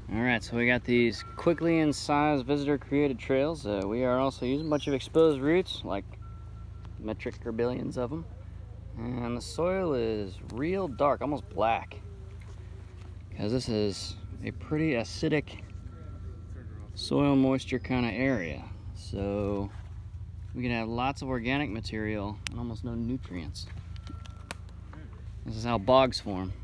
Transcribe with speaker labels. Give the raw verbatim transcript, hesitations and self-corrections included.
Speaker 1: Alright, so we got these quickly incised visitor created trails. Uh, we are also using a bunch of exposed roots, like metric or billions of them. And the soil is real dark, almost black, because this is a pretty acidic soil moisture kind of area. So we can have lots of organic material and almost no nutrients. This is how bogs form.